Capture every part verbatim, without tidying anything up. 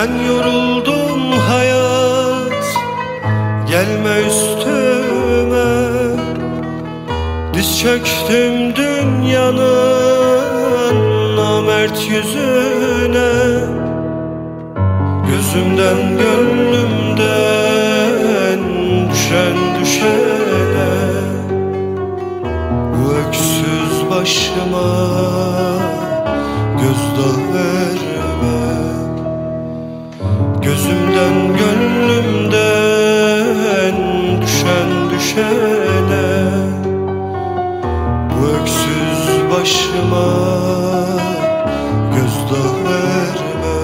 Ben yoruldum hayat, gelme üstüme. Diz çöktüm dünyanın namert yüzüne. Gözümden gönlümden düşen düşene. Bu öksüz başıma gözdağı verme. Gözümden gönlümden düşen düşene. Bu öksüz başıma gözdağı verme.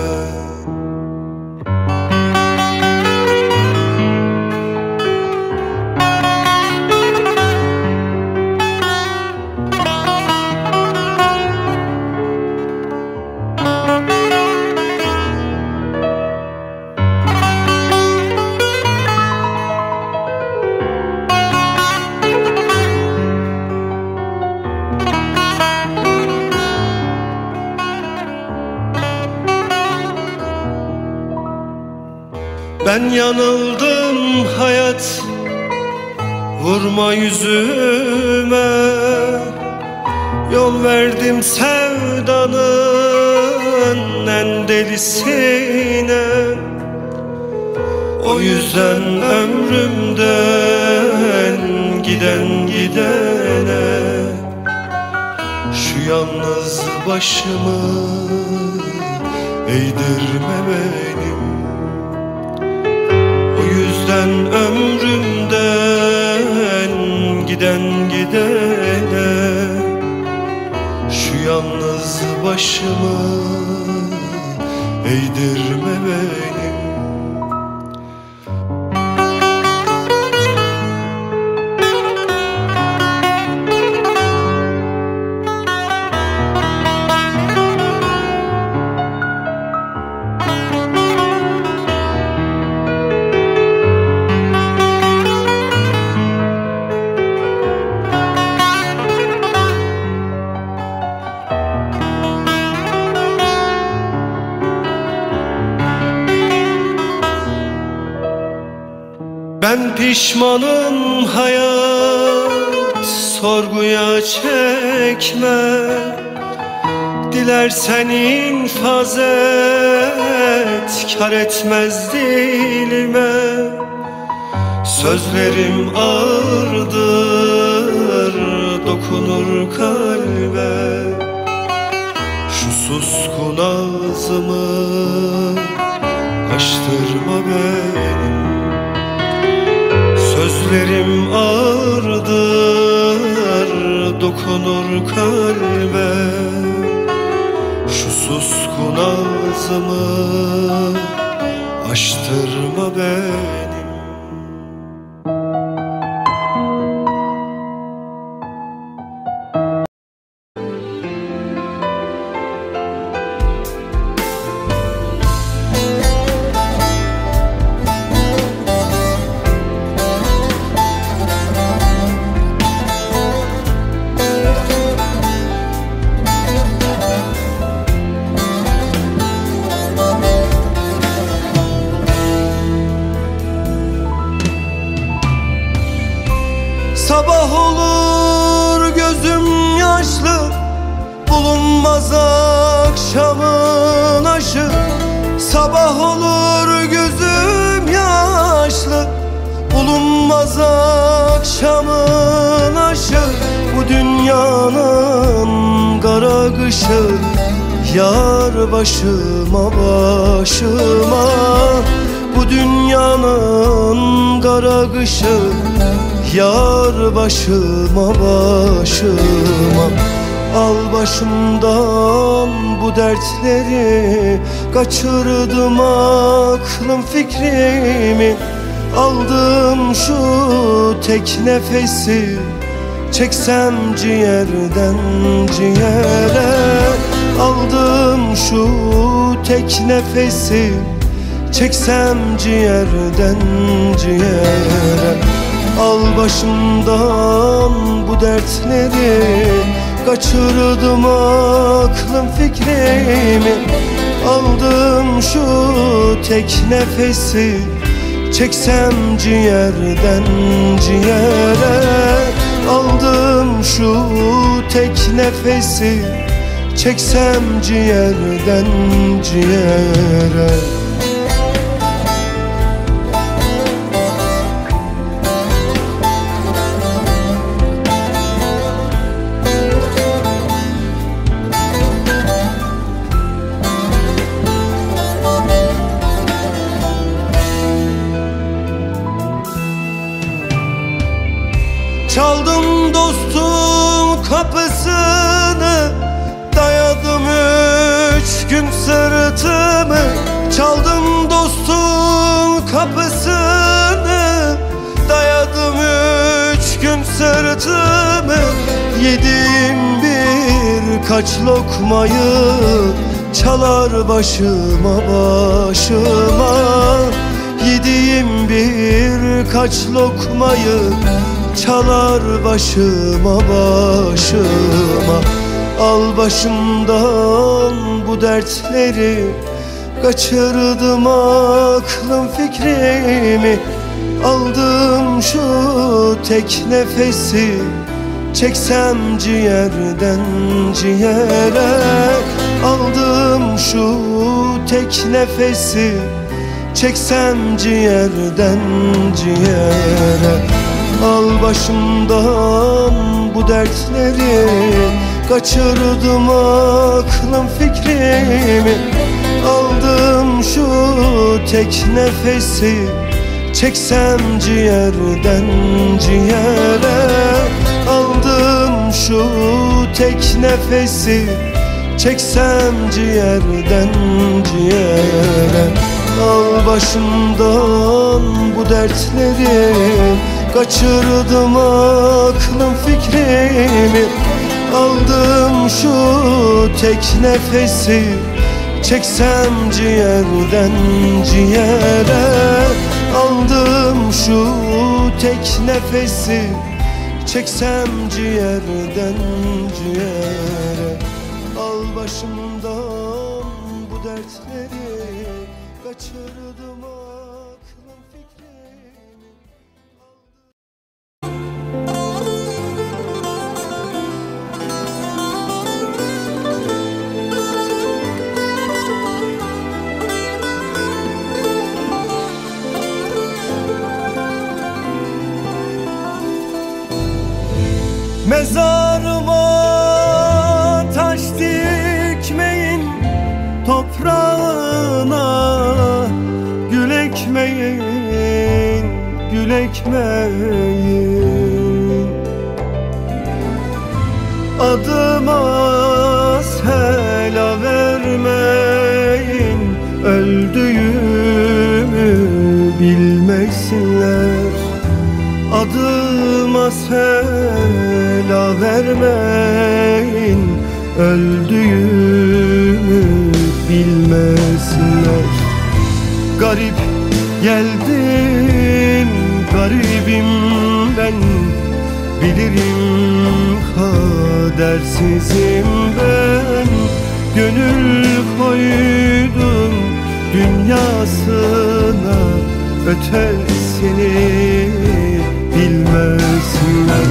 Ben yanıldım hayat, vurma yüzüme. Yol verdim sevdanın en delisine. O yüzden ömrümden giden gidene. Şu yalnız başımı eğdirme benim. O yüzden ömrümden giden gidene. Şu yalnız başımı eğdirme benim. Ben pişmanım hayat, sorguya çekme. Dilersen infaz et, kar etmez dilime. Sözlerim ağırdır, dokunur kalbe. Şu suskun ağzımı açtırma benim. Sözlerim ağırdır, dokunur kalbe. Şu suskun ağzımı açtırma benim. Sabah olur gözüm yaşlı, bulunmaz akşamın aşı. Sabah olur gözüm yaşlı, bulunmaz akşamın aşı. Bu dünyanın kara kışı yar başıma başıma. Bu dünyanın kara kışı yar başıma başıma. Al başımdan bu dertleri, kaçırdım aklım fikrimi. Aldım şu tek nefesi, çeksem ciğerden ciğere. Aldım şu tek nefesi, çeksem ciğerden ciğere. Al başımdan bu dertleri, kaçırdım aklım fikrimi. Aldım şu tek nefesi, çeksem ciğerden ciğere. Aldım şu tek nefesi, çeksem ciğerden ciğere. Çaldım dostum kapısını, dayadım üç gün sırtımı. Çaldım dostum kapısını, dayadım üç gün sırtımı. Yedim birkaç lokmayı, çalar başıma başıma. Yediğim birkaç lokmayı, çalar başıma başıma. Al başımdan bu dertleri, kaçırdım aklım fikrimi. Aldım şu tek nefesi, çeksem ciğerden ciğere. Aldım şu tek nefesi, çeksem ciğerden ciğere. Al başımdan bu dertleri, kaçırdım aklım fikrimi. Aldım şu tek nefesi, çeksem ciğerden ciğere. Aldım şu tek nefesi, çeksem ciğerden ciğere. Al başımdan bu dertleri, kaçırdım aklım fikrimi. Aldım şu tek nefesi, çeksem ciğerden ciğere. Aldım şu tek nefesi, çeksem ciğerden ciğere. Al başımdan bu dertleri, kaçırdım aklım fikrimi. Mezarıma taş dikmeyin, toprağına gül ekmeyin, gül ekmeyin. Adıma sela vermeyin, öldüğümü bilmesinler. Adıma sela vermeyin, öldüğümü bilmesinler. Garip geldim, garibim ben, bilirim kadersizim ben. Gönül koydum dünyasına, ötesini bilmesinler.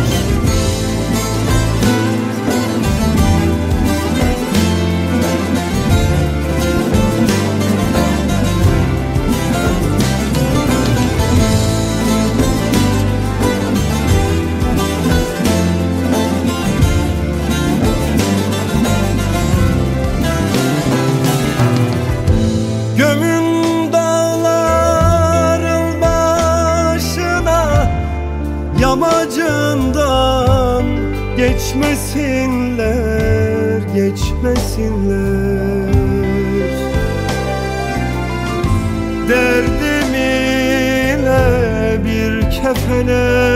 Gömün dağların başına, yamacından geçmesinler, geçmesinler. Derdim ile bir kefene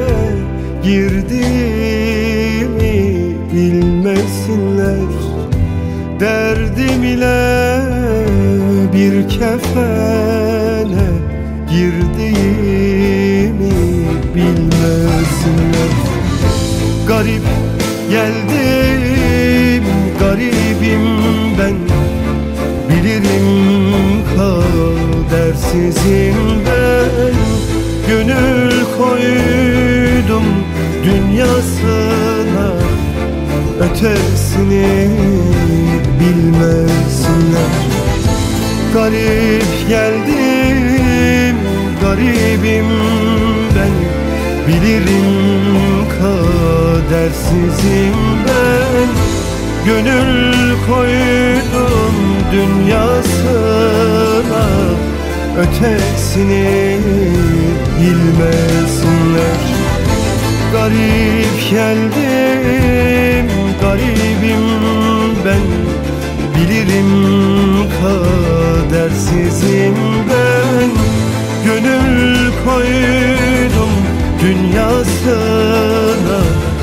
girdiğimi bilmesinler. Derdim ile bir kefene girdiğimi bilmesinler. Garip geldim, garibim ben, bilirim bilirim kadersizim ben. Gönül koydum dünyasına, ötesini bilmesinler. Garip geldim, garibim ben. Bilirim kadersizim ben. Gönül koydum dünyasına, ötesini bilmesinler. Garip geldim, garibim ben. Bilirim kadersizim ben. Gönül koydum dünyasına,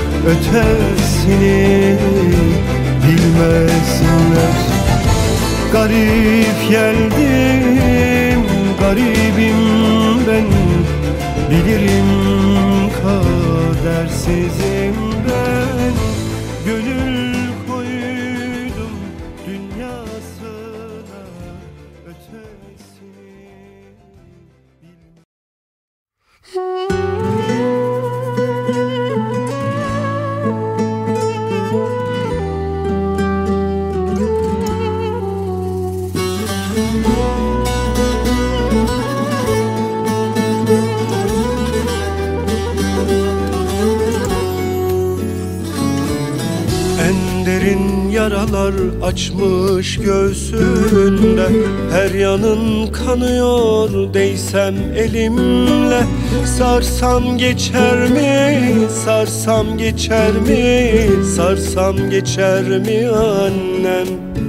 ötesini bilmesinler. Garip geldim, garibim ben. Bilirim kadersizim ben. Gönül koydum dünyasına, ötesini Derin yaralar açmış göğsünde, her yanın kanıyor değsem elimle. Sarsam geçer mi, sarsam geçer mi, sarsam geçer mi annem?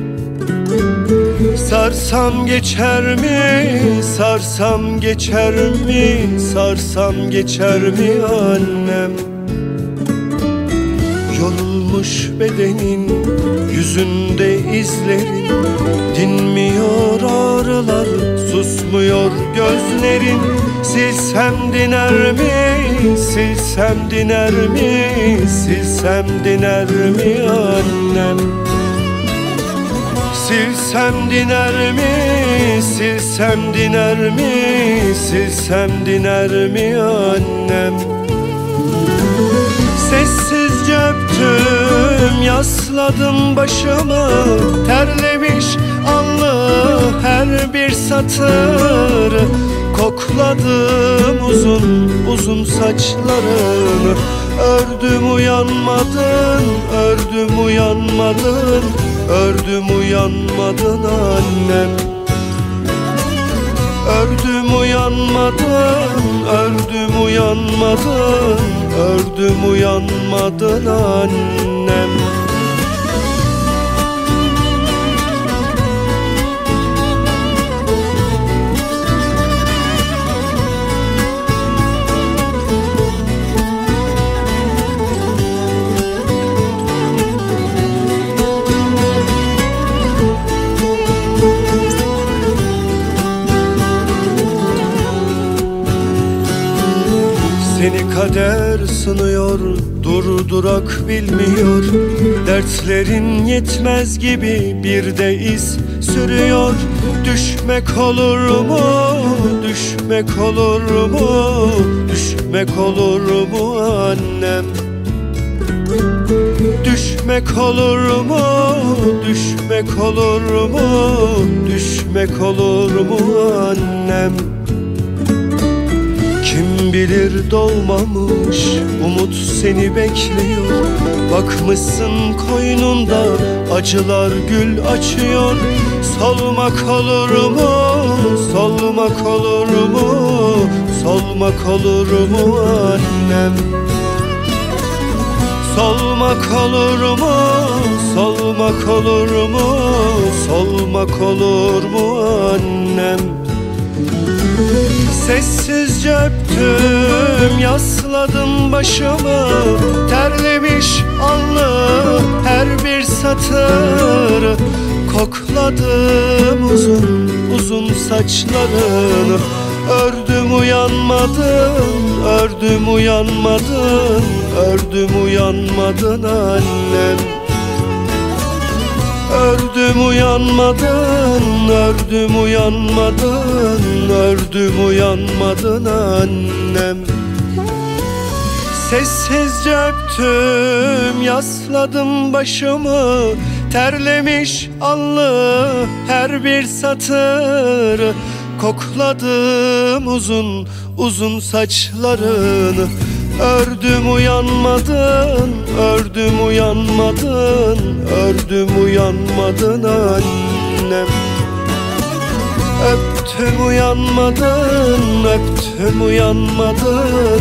Sarsam geçer mi, sarsam geçer mi, sarsam geçer mi annem? Yorulmuş bedenin, yüzünde izlerin, dinmiyor ağrılar, susmuyor gözlerin. Silsem diner mi, silsem diner mi, silsem diner mi annem? Silsem diner mi, silsem diner mi, silsem diner mi annem? Sessizce öptüm, yasladım başımı, terlemiş alnı her bir satırı. Kokladım uzun uzun saçlarını, ördüm uyanmadın, ördüm uyanmadın, ördüm uyanmadın annem. Ördüm uyanmadın, ördüm uyanmadın, ördüm uyanmadın annem. Seni kader sınıyor, durdurak bilmiyor. Dertlerin yetmez gibi bir de iz sürüyor. Düşmek olur mu, düşmek olur mu, düşmek olur mu annem? Düşmek olur mu, düşmek olur mu, düşmek olur mu annem? Kim bilir doğmamış umut seni bekliyor. Bakmışsın koynunda acılar gül açıyor. Solmak olur mu, solmak olur mu, solmak olur mu annem? Solmak olur mu, solmak olur mu, solmak olur mu annem? Sessizce öptüm, yasladım başımı, terlemiş alnı her bir satırı. Kokladım uzun uzun saçlarını, ördüm uyanmadın, ördüm uyanmadın, ördüm uyanmadın annem. Ördüm uyanmadın, ördüm uyanmadın, ördüm uyanmadın annem. Sessizce öptüm, yasladım başımı, terlemiş allı her bir satır. Kokladım uzun uzun saçlarını. Ördüm uyanmadın, ördüm uyanmadın, ördüm uyanmadın annem. Öptüm uyanmadın, öptüm uyanmadın,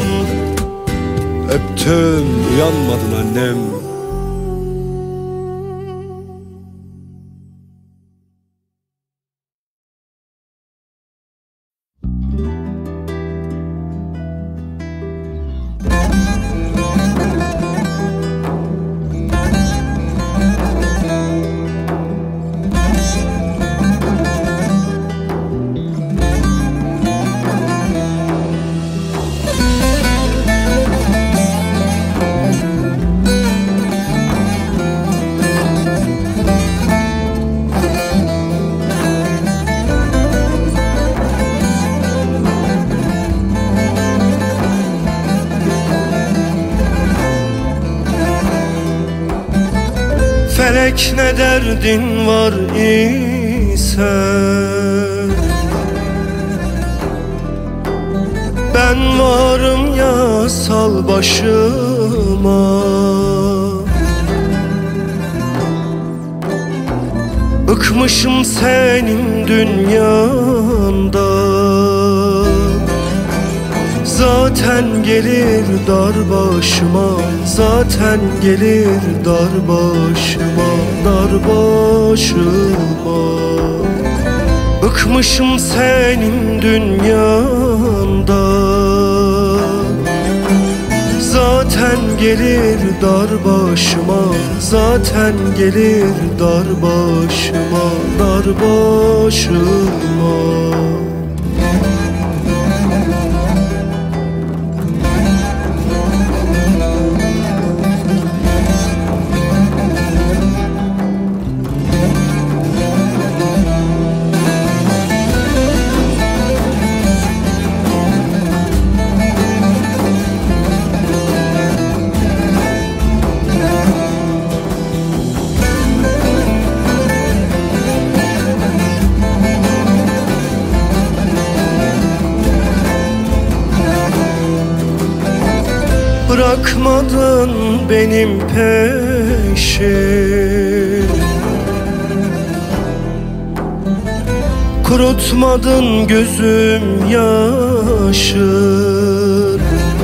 öptüm uyanmadın annem. Felek ne derdin var ise ben varım ya, sal başıma. Bıkmışım senin dünyanda, zaten gelir dar başıma, zaten gelir dar başıma, dar başıma. Bıkmışım senin dünyanda, zaten gelir dar başıma, zaten gelir dar başıma, dar başıma. Bırakmadın benim peşim, kurutmadın gözüm yaşı.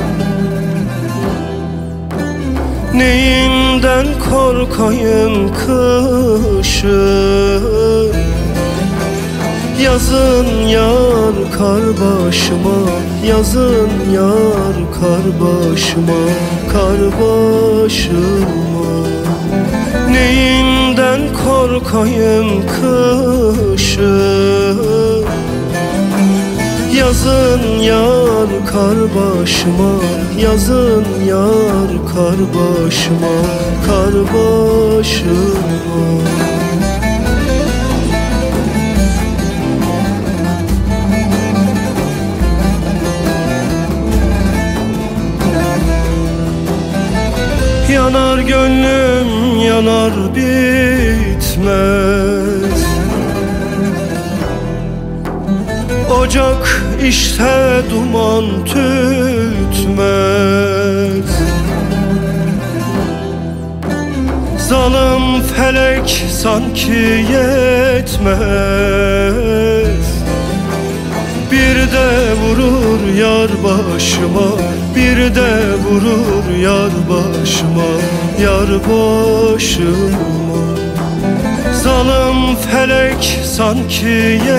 Neyinden korkayım kışın, yazın yar kar başıma, yazın yar kar başıma, kar başıma. Neyinden korkayım kışın, yazın yar kar başıma, yazın yar kar başıma, kar başıma. Yanar gönlüm yanar bitmez, ocak işte duman tütmez. Zalim felek sanki yetmez, bir de vurur yar başıma, bir de vurur yar başıma, yar başıma. Zalim felek sanki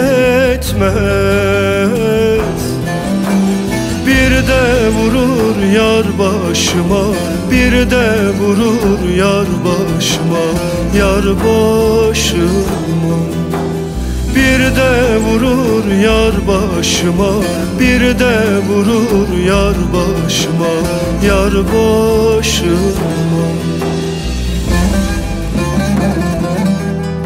yetmez, bir de vurur yar başıma, bir de vurur yar başıma, yar başıma. Bir de vurur yar başıma, bir de vurur yar başıma, yar başıma.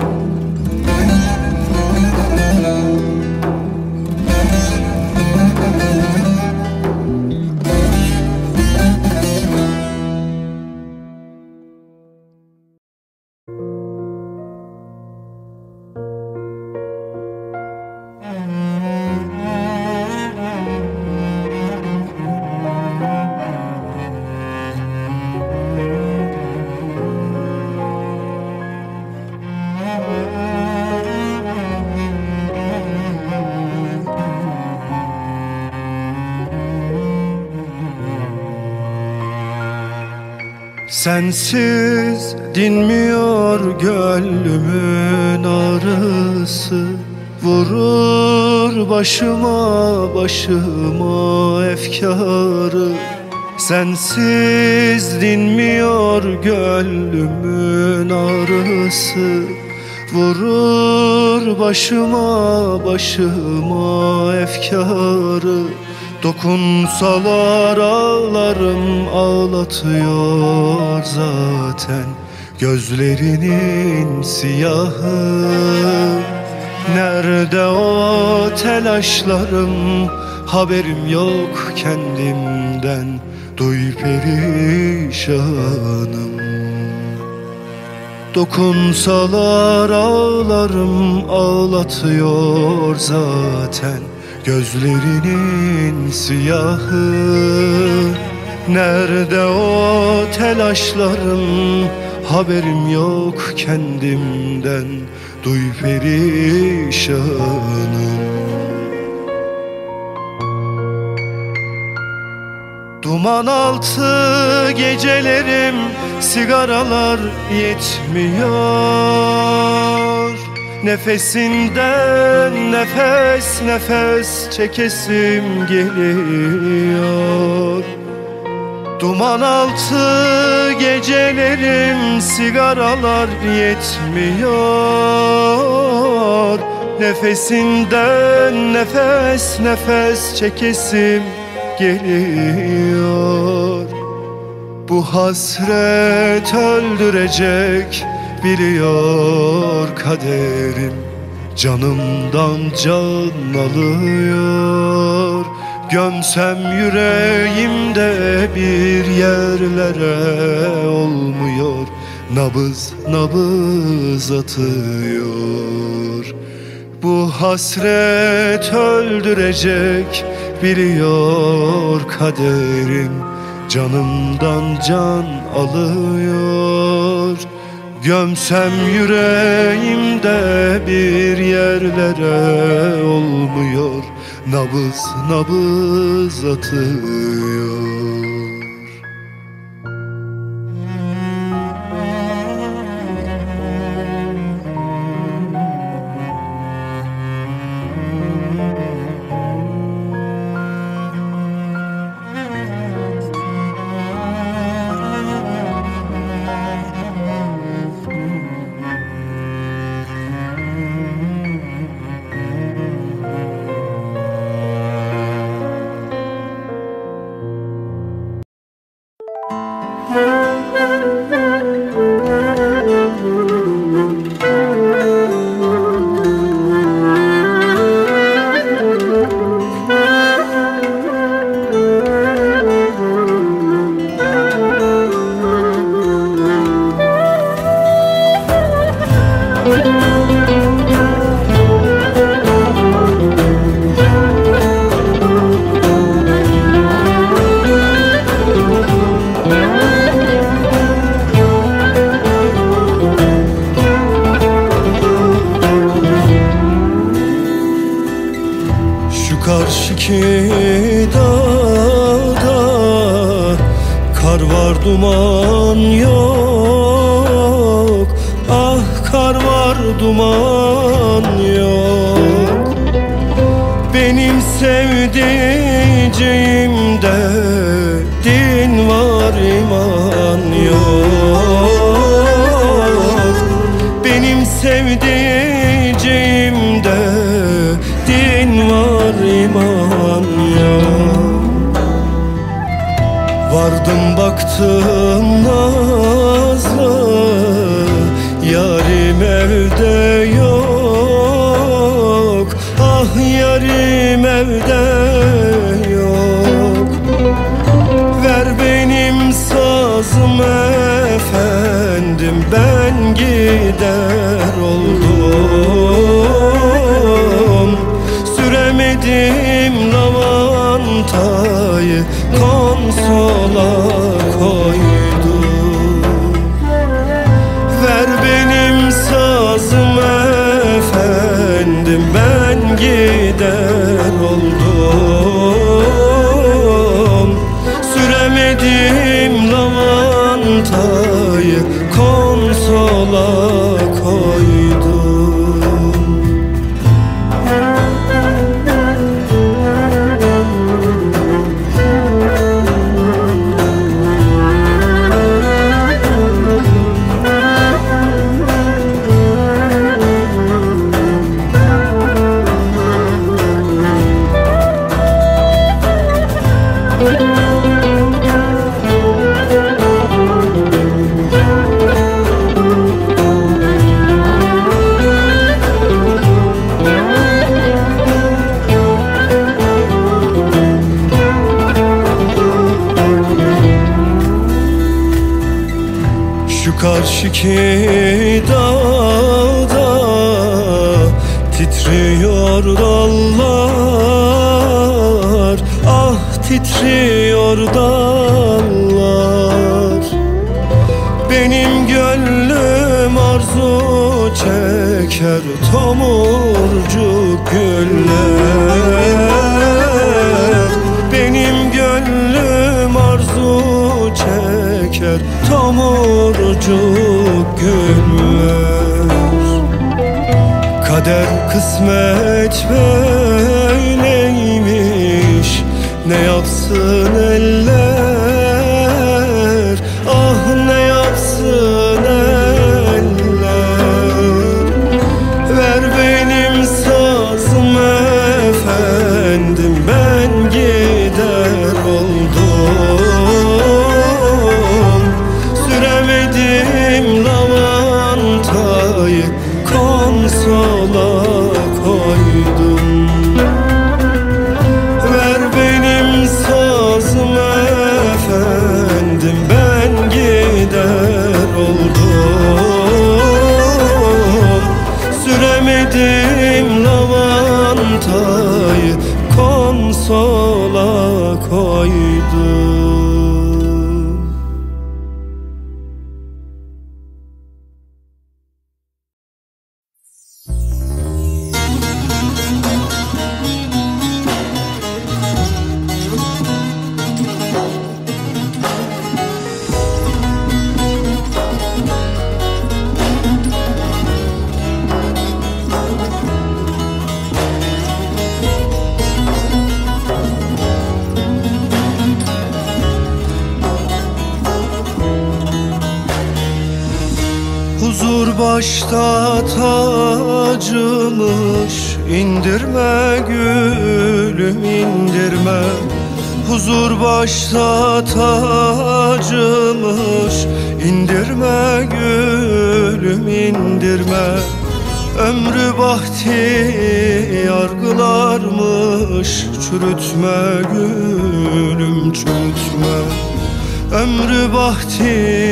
Sensiz dinmiyor gönlümün ağrısı, vurur başıma başıma efkarı. Sensiz dinmiyor gönlümün ağrısı, vurur başıma başıma efkarı. Dokunsalar ağlarım, ağlatıyor zaten gözlerinin siyahı. Nerede o telaşlarım, haberim yok kendimden, duy perişanım. Dokunsalar ağlarım, ağlatıyor zaten gözlerinin siyahı. Nerede o telaşlarım, haberim yok kendimden, duy perişanım. Duman altı gecelerim, sigaralar yetmiyor. Nefesinden nefes nefes çekesim geliyor. Duman altı gecelerim, sigaralar yetmiyor. Nefesinden nefes nefes çekesim geliyor. Bu hasret öldürecek, biliyor kaderim, canımdan can alıyor. Gömsem yüreğimde bir yerlere olmuyor, nabız nabız atıyor. Bu hasret öldürecek, biliyor kaderim, canımdan can alıyor. Gömsem yüreğimde bir yerlere olmuyor, nabız nabız atıyor. Karşıki dağda kar var, duman yok. Ah kar var, duman yok. Benim sevdiceğimde din var, iman yok. Benim sevdiceğimde din var, iman yok. Vardım baktım nazlı, yarim evde yok. Ah yarim evde yok. Ver benim sazım efendim, ben gider oldum. Süremedim lavantayı, konsola koydum. Ver benim sazım efendim, ben gider oldum. Süremedim lavantayı, lavantayı konsola koydum. Şu karşıki dağda titriyor dallar, ah titriyor dallar. Benim gönlüm arzu çeker tomurcuk güller. Benim gönlüm arzu çeker tomurcuk güller. Kader kısmet böyleymiş, ne yapsın eller, ah ne yapsın eller. Ver benim sazım efendim, ben gider oldum. Süremedim lavantayı konsola koydum. Ver benim sazım efendim, ben gider oldum. Süremedim lavantayı konsola koydum. Huzur başta tacımış, indirme gülüm indirme. Huzur başta tacımış, indirme gülüm indirme. Ömrü bahti yargılarmış, çürütme gülüm çürütme. Ömrü bahti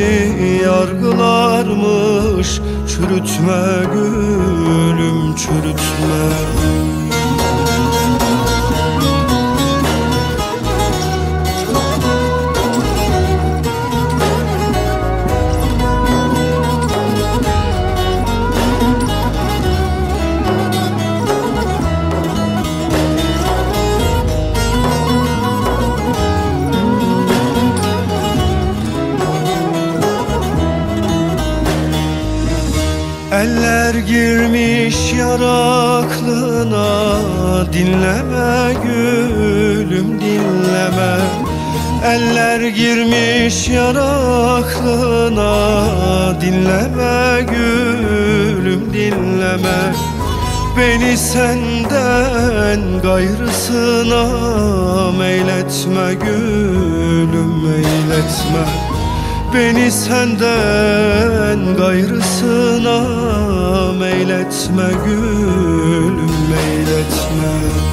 yargılarmış, çürütme gülüm çürütme. Eller girmiş yaraklına, dinleme gülüm dinleme. Eller girmiş yaraklına, dinleme gülüm dinleme. Beni senden gayrısına meyletme gülüm meyletme. Beni senden gayrısına meyletme gülüm meyletme.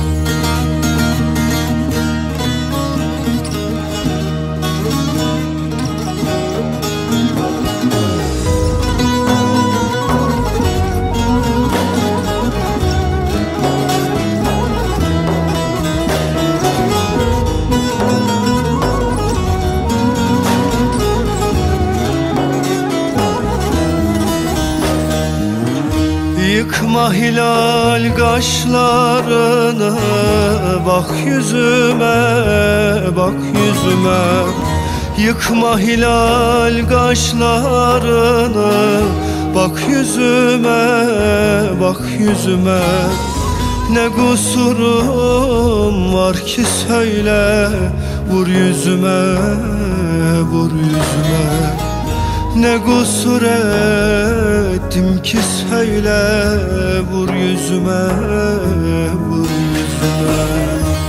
Yıkma hilal kaşlarını, bak yüzüme, bak yüzüme. Yıkma hilal kaşlarını, bak yüzüme, bak yüzüme. Ne kusurum var ki söyle, vur yüzüme, vur yüzüme. Ne kusur ettim ki söyle, vur yüzüme, vur yüzüme.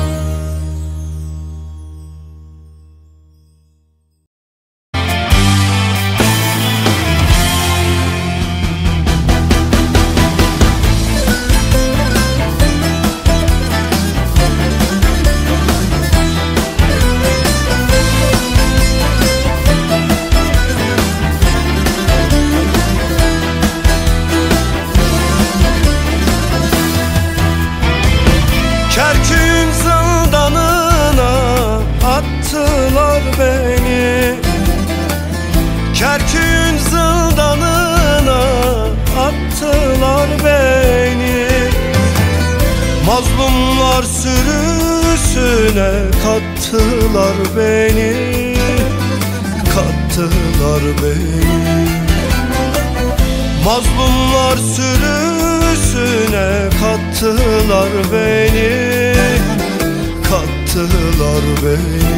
Kerkük'ün zindanına attılar beni, Kerkük'ün zindanına attılar beni. Mazlumlar sürüsüne kattılar beni, kattılar beni. Mazlumlar sürüsüne kattılar beni, kattılar beni.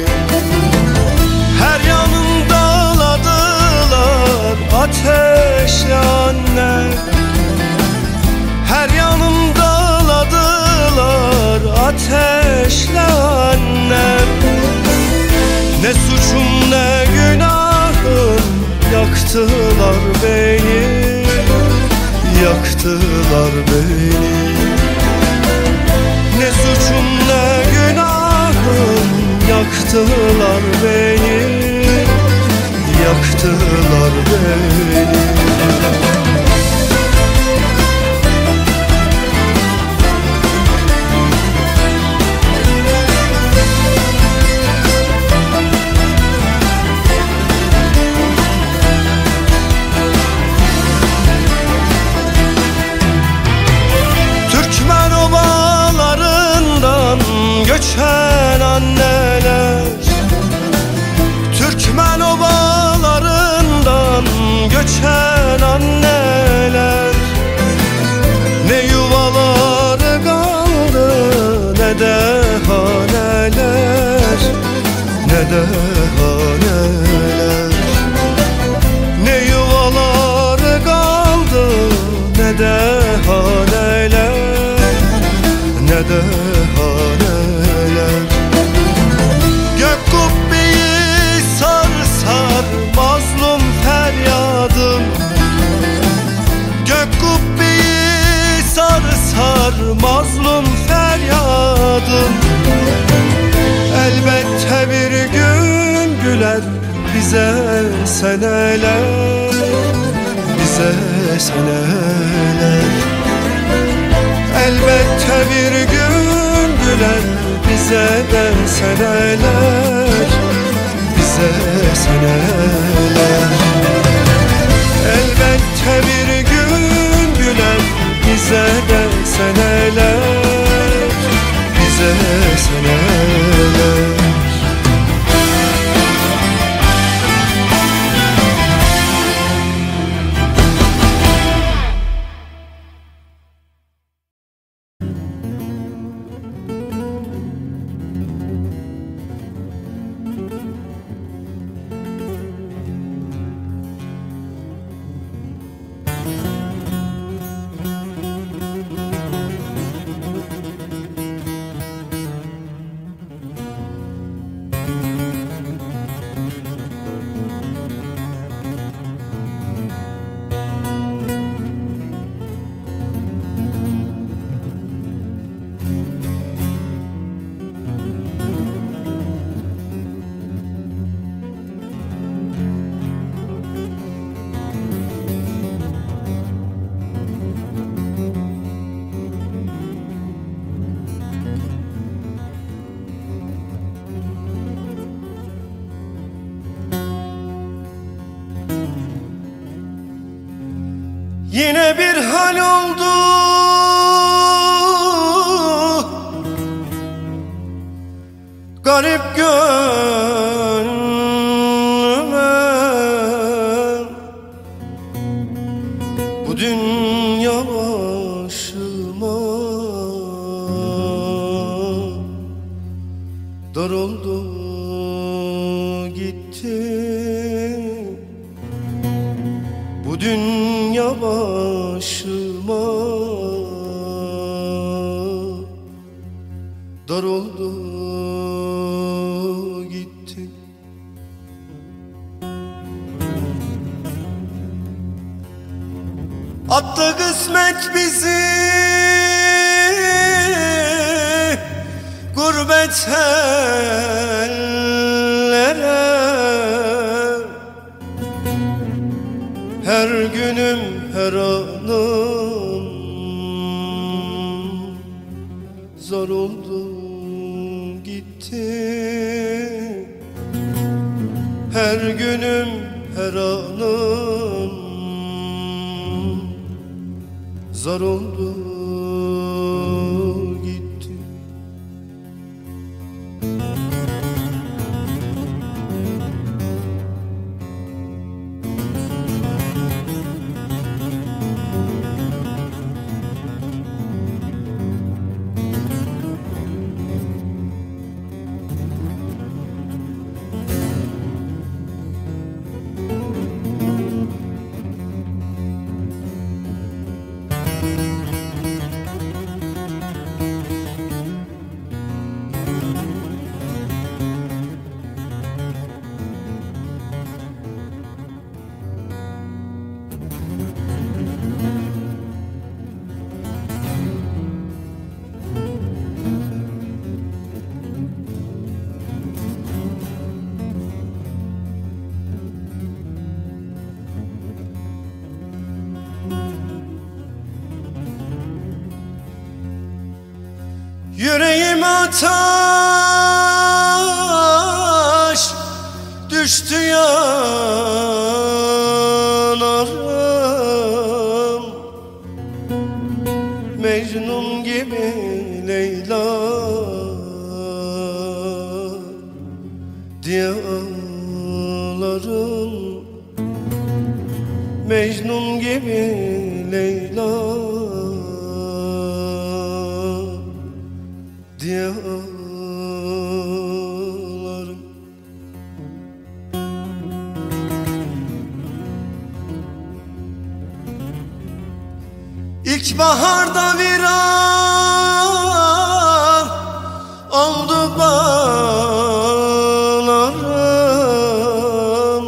Her yanım dağladılar ateşle anne, her yanım dağladılar ateşle annem. Ne suçum ne günahım, yaktılar beni, yaktılar beni. Ne suçum ne günahım, yaktılar beni, yaktılar beni. Göçen anneler, Türkmen obalarından göçen anneler. Ne yuvaları kaldı ne de haneler, ne de haneler. Ne yuvaları kaldı ne de haneler, ne de haneler. Gök kubbeyi sar sar mazlum feryadım, gök kubbeyi sar sar mazlum feryadım. Elbette bir gün güler bize seneler, bize seneler. Elbette bir gün güler bize de seneler, bize seneler. Elbette bir gün güler bize de seneler, bize seneler. Yine bir hal oldu, garip gönlüm. dar oldu gitti. Attı kısmet bizi gurbet ellere. Her günüm her anım zor oldu gitti. Her günüm her anım zor oldu gitti. Yüreğime ateş düştü yanarım. Mecnun gibi Leyla diye ağlarım. Mecnun gibi Leyla diye ağlarım. İlkbaharda viran oldu bağlarım.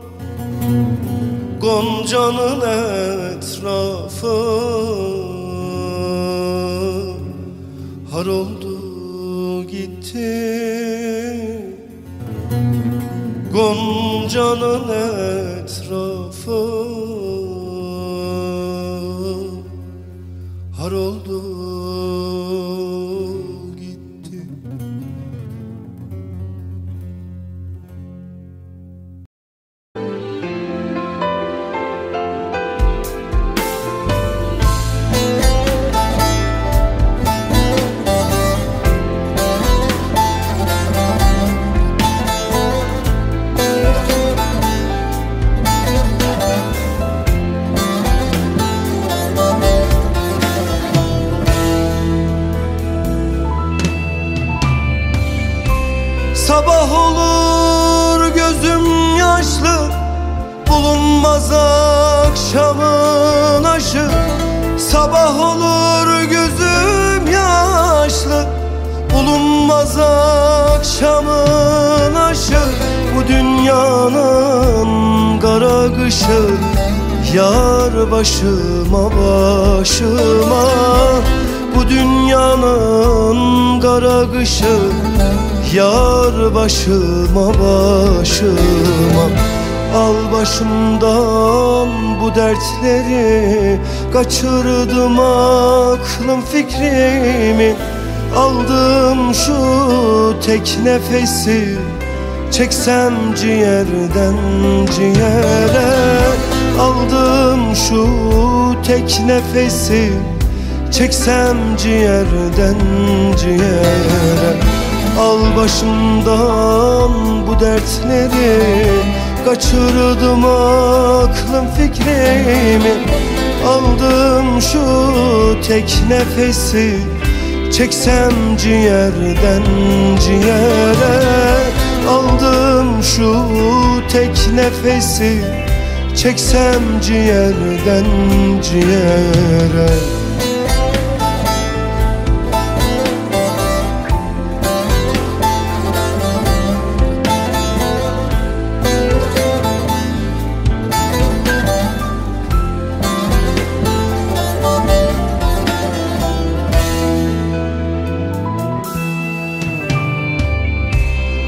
Goncanın etrafı har oldu gitti. Goncanın etrafı har oldu gitti. Sabah olur gözüm yaşlı, bulunmaz akşamın aşı. Sabah olur gözüm yaşlı, bulunmaz akşamın aşı. Bu dünyanın kara kışı yar başıma başıma. Bu dünyanın kara kışı yar başıma başıma. Al başımdan bu dertleri, kaçırdım aklım fikrimi. Aldım şu tek nefesi, çeksem ciğerden ciğere. Aldım şu tek nefesi, çeksem ciğerden ciğere. Al başımdan bu dertleri, kaçırdım aklım fikrimi. Aldım şu tek nefesi, çeksem ciğerden ciğere. Aldım şu tek nefesi, çeksem ciğerden ciğere.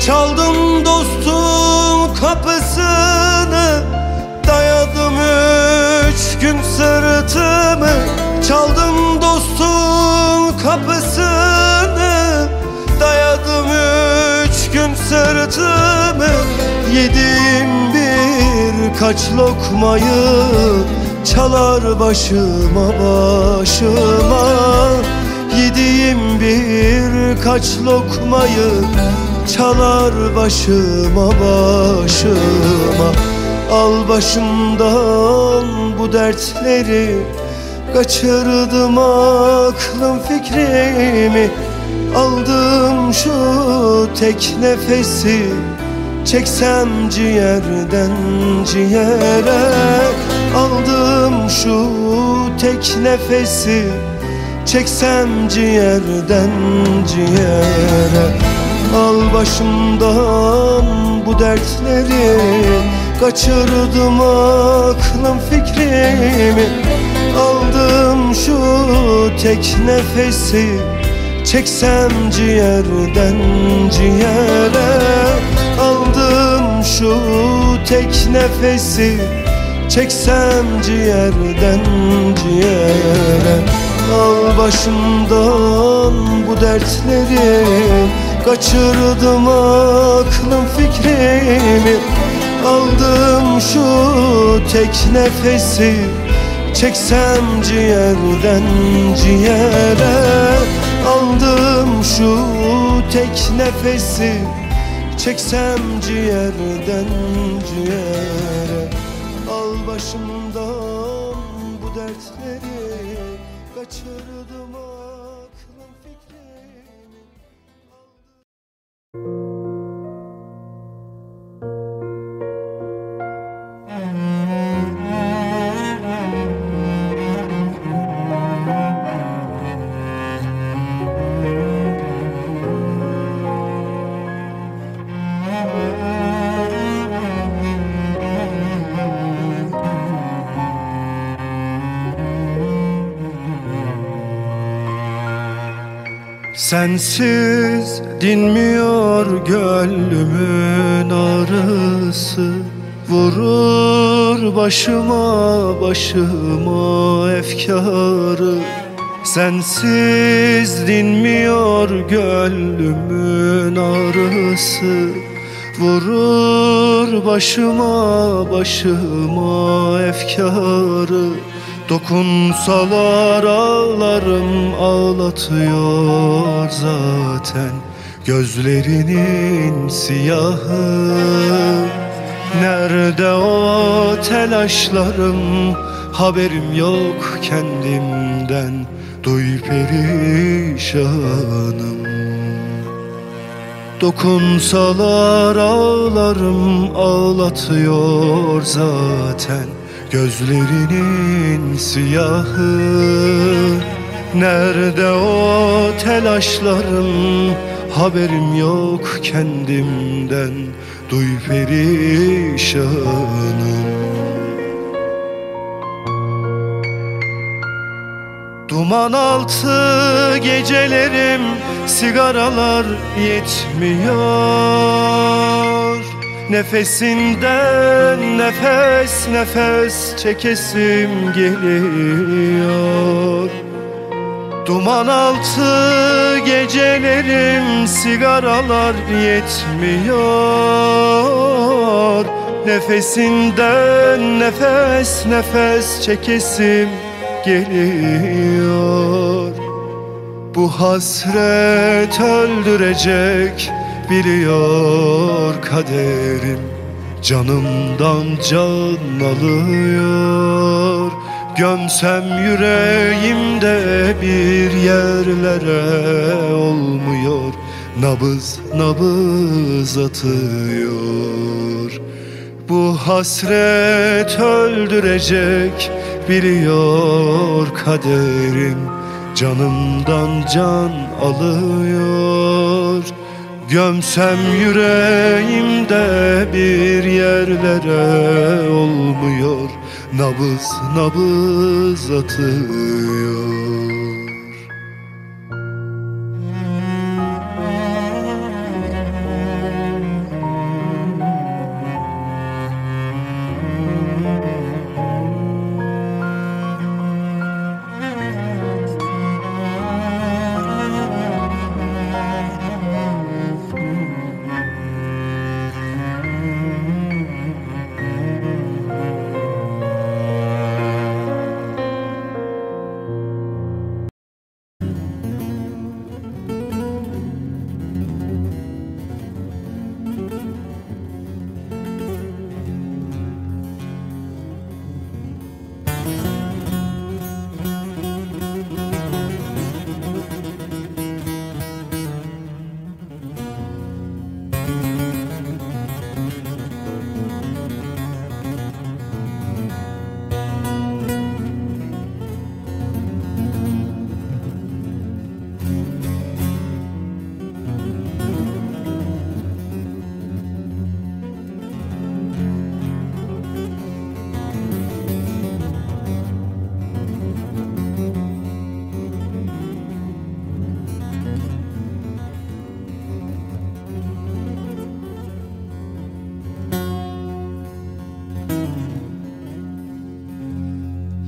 Çaldım dostum kapısını, dayadım üç gün sırtımı. Çaldım dostum kapısını, dayadım üç gün sırtımı. Yedim birkaç lokmayı, çalar başıma başıma. Yediğim birkaç lokmayı, çalar başıma başıma. Al başımdan bu dertleri, kaçırdım aklım fikrimi. Aldım şu tek nefesi, çeksem ciğerden ciğere. Aldım şu tek nefesi, çeksem ciğerden ciğere. Al başımdan bu dertleri, kaçırdım aklım fikrimi. Aldım şu tek nefesi, çeksem ciğerden ciğere. Aldım şu tek nefesi, çeksem ciğerden ciğere. Al başımdan bu dertleri, kaçırdım aklım fikrimi. Aldım şu tek nefesi, çeksem ciğerden ciğere. Aldım şu tek nefesi, çeksem ciğerden ciğere. Al başımdan bu dertleri, kaçırdım aklım fikrimi. Sensiz dinmiyor gönlümün ağrısı. Vurur başıma başıma efkarı. Sensiz dinmiyor gönlümün ağrısı. Vurur başıma başıma efkarı. Dokunsalar ağlarım, ağlatıyor zaten gözlerinin siyahı. Nerede o telaşlarım, haberim yok kendimden, duy perişanım. Dokunsalar ağlarım, ağlatıyor zaten gözlerinin siyahı. Nerede o telaşlarım, haberim yok kendimden, duy perişanım. Duman altı gecelerim, sigaralar yetmiyor. Nefesinden nefes nefes çekesim geliyor. Duman altı gecelerim, sigaralar yetmiyor. Nefesinden nefes nefes çekesim geliyor. Bu hasret öldürecek, biliyor kaderim. Canımdan can alıyor. Gömsem yüreğimde bir yerlere olmuyor. Nabız nabız atıyor. Bu hasret öldürecek, biliyor kaderim. Canımdan can alıyor. Gömsem yüreğimde bir yerlere olmuyor. Nabız nabız atıyor.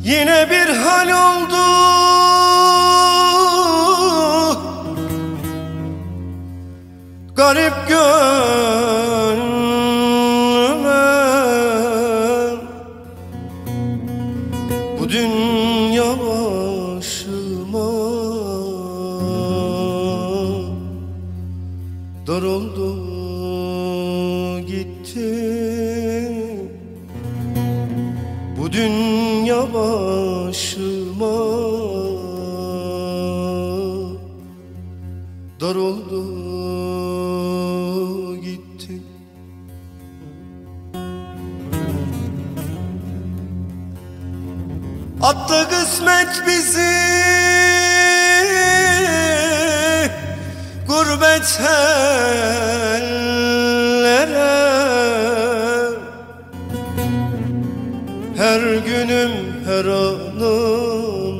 Yine bir hal oldu garip gönlüme. Bu dünya başıma dar oldu gitti. Bu dünya başıma dar oldu gitti. Attı kısmet bizi gurbet ellere. Her günüm her anım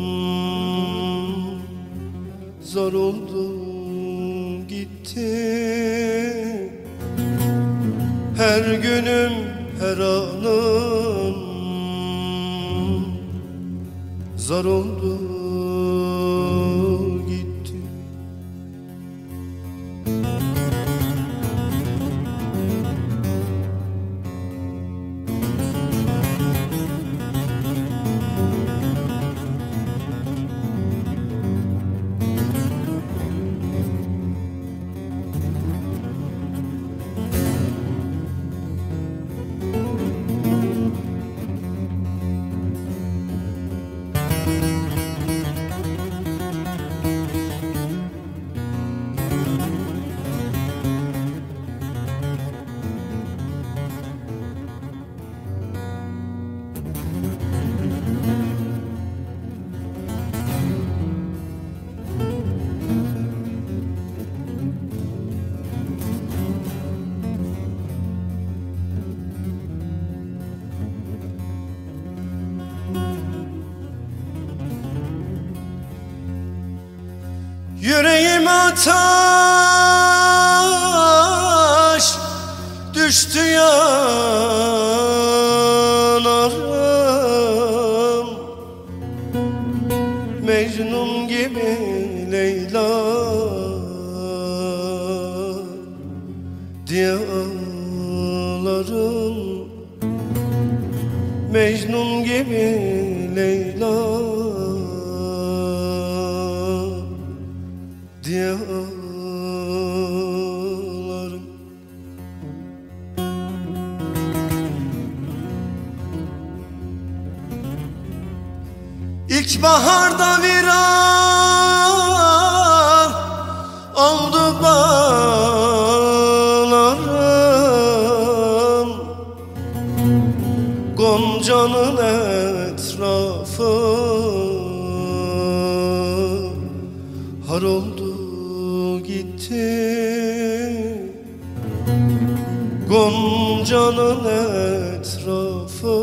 zor oldu gitti. Her günüm her anım zor oldu gitti. Yüreğime ateş düştü yanarım. Mecnun gibi Leyla diye ağlarım. Mecnun gibi Leyla diye ağlarım. İlkbaharda viran oldu bağlarım. Goncanın etrafı har oldu gitti. Goncanın etrafı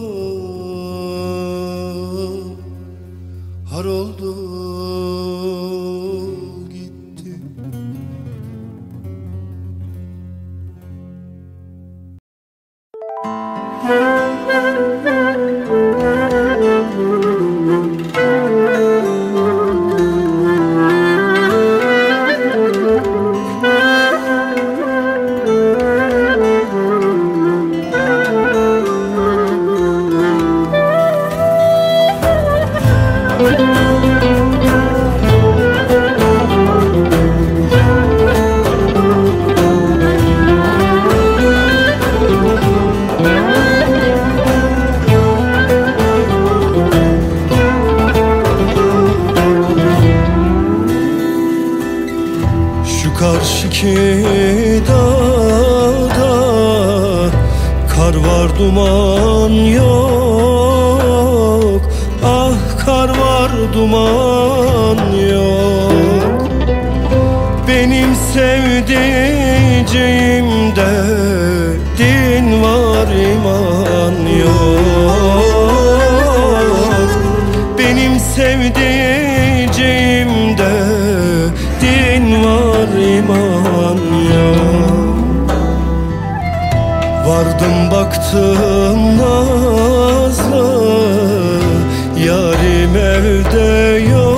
har oldu gitti. Karşıki dağda kar var duman yok. Ah kar var duman yok. Benim sevdiceğimde din var iman yok. Benim sevdiceğimde din var iman yok. Vardım baktım nazlı yarim evde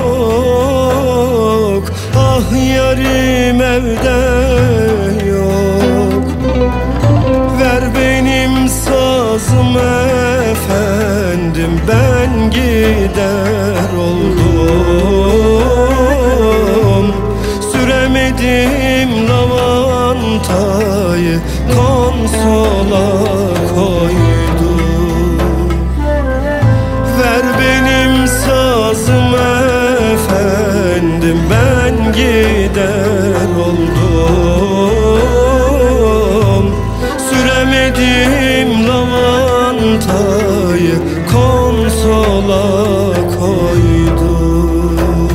yok, ah yarim evde yok. Ver benim sazım efendim, ben gider oldum. Süremedim lavantayı, konsola koydum. Ver benim sazım efendim, ben gider oldum. Süremedim lavantayı, konsola koydum.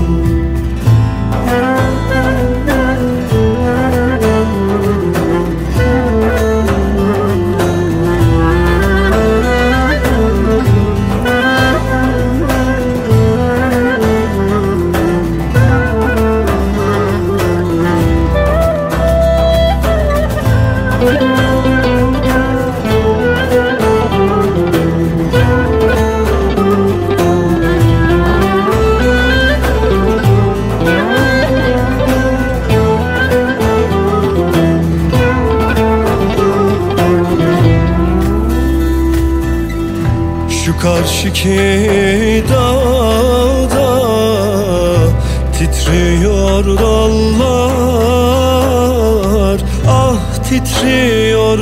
Karşıki dağda titriyor dallar, ah titriyor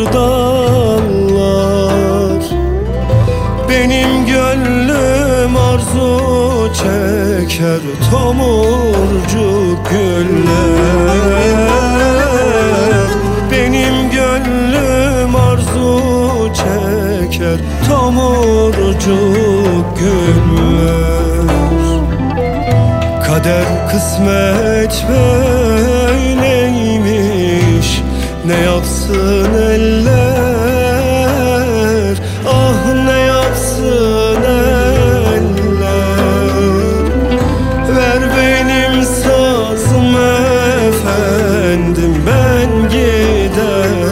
dallar. Benim gönlüm arzu çeker tomurcuk güller. Benim gönlüm arzu çeker tomurcuk güller. Kader kısmet böyleymiş, ne yapsın eller, ah ne yapsın eller. Ver benim sazım efendim, ben gider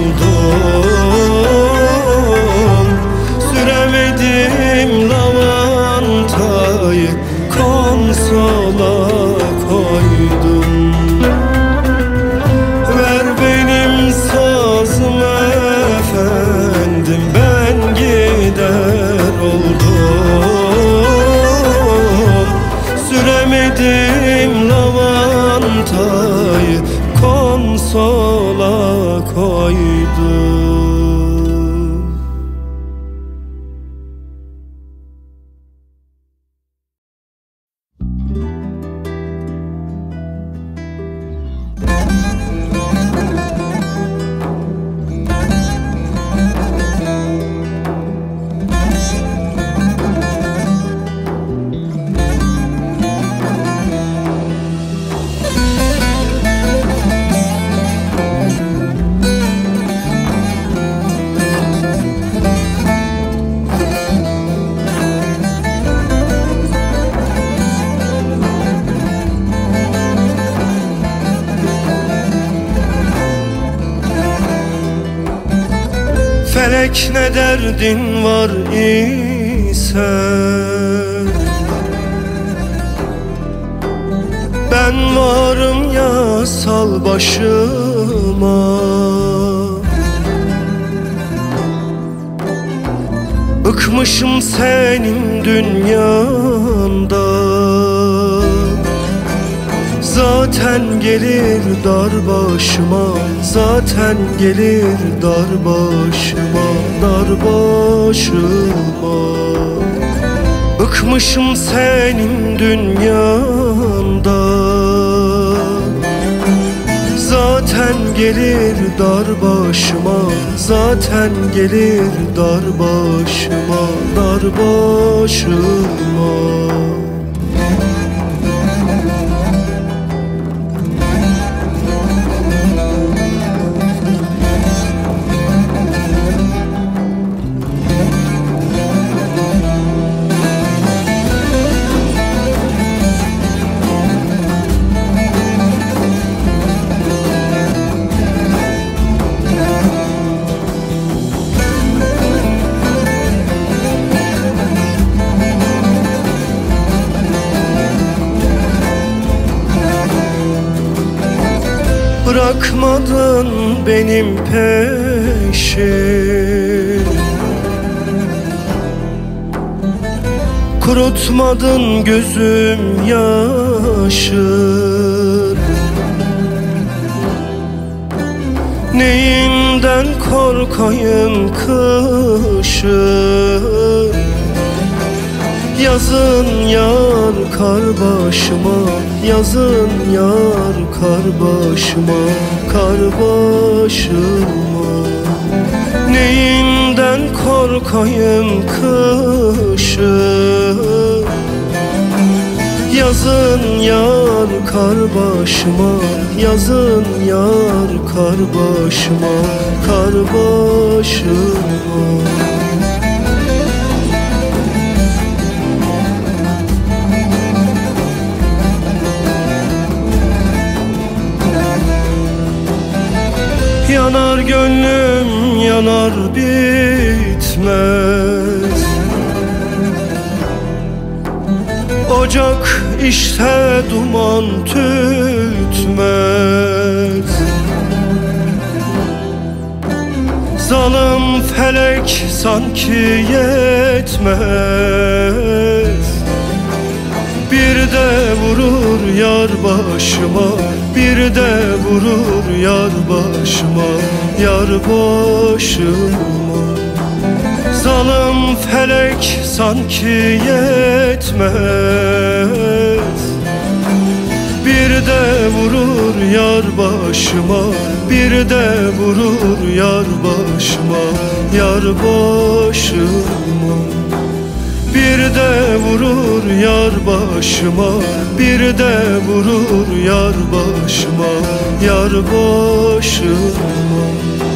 oldum. Süremedim lavantayı, konsola koydum. Ver benim sazım efendim, ben gider oldum. Süremedim lavantayı, konsola koydum. Felek ne derdin var ise ben varım ya, sal başıma. Bıkmışım senin dünyandan, zaten gelir dar başıma, zaten gelir dar başıma, dar başıma. Bıkmışım senin dünyandan, zaten gelir dar başıma, zaten gelir dar başıma, dar başıma. bırakmadın benim peşim, kurutmadın gözüm yaşın. Neyinden korkayım kışın, yazın yar kar başıma, yazın yar kar başıma, kar başıma. Neyinden korkayım kışın, yazın yar kar başıma, yazın yar kar başıma, kar başıma. Yanar gönlüm yanar bitmez, ocak işte duman tütmez. Zalim felek sanki yetmez, bir de vurur yar başıma, bir de vurur yar başıma, yar başıma. Zalim felek sanki yetmez, bir de vurur yar başıma, bir de vurur yar başıma, yar başıma. Bir de vurur yar başıma, bir de vurur yar başıma, yar başıma.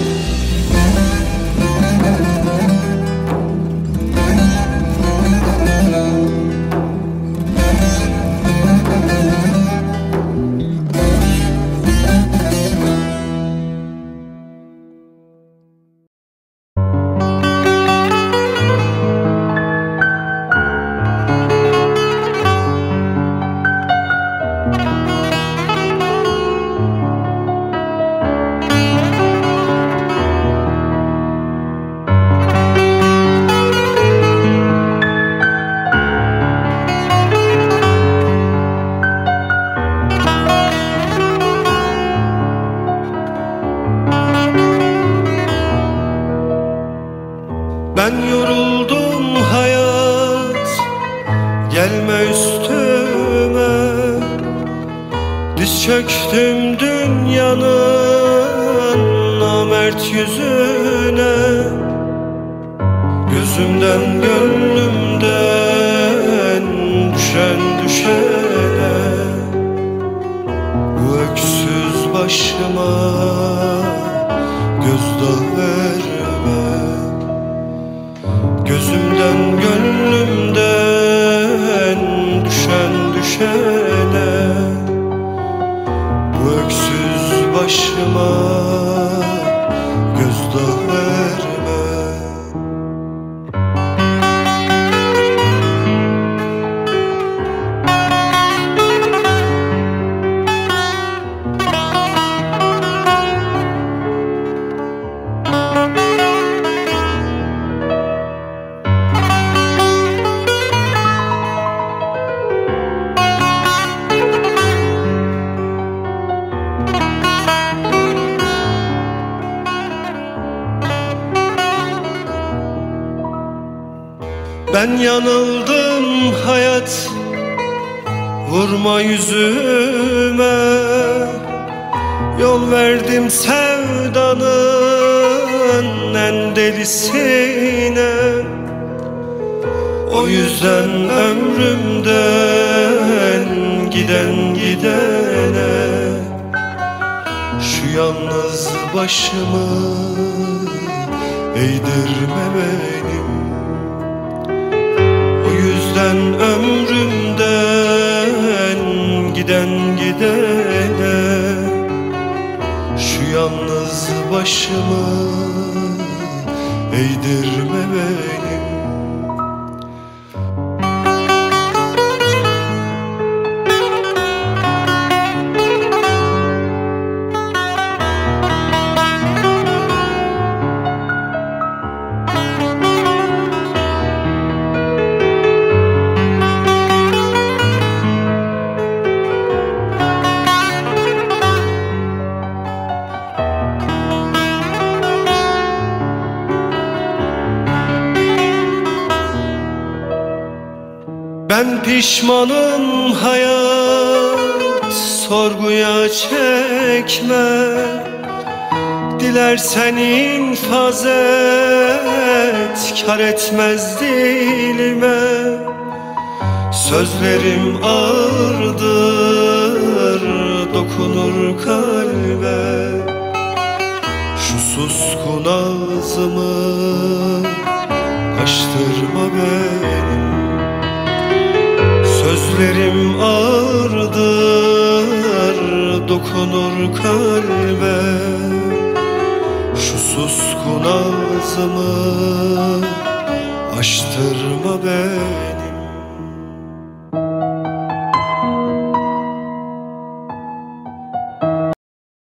Ben yoruldum hayat, gelme üstüme. Diz çöktüm dünyanın namert yüzüne. Gözümden gönlümden düşen düşene, bu öksüz başıma gözdağı verme. Gözümden gönlümden düşen düşene, bu öksüz başıma gözdağı verme. Ben yanıldım hayat, vurma yüzüme. Yol verdim sevdanın en delisine. O yüzden ömrümden giden gidene, şu yalnız başımı eğdirme benim. O yüzden ömrümden giden gidene, şu yalnız başımı eğdirme benim. Perişmanım hayat, sorguya çekme. Dilersen infaz et, kar etmez dilime. Sözlerim ağırdır, dokunur kalbe. Şu suskun ağzımı açtırma benim. Sözlerim ağırdır, dokunur kalbe. Şu suskun ağzımı açtırma beni.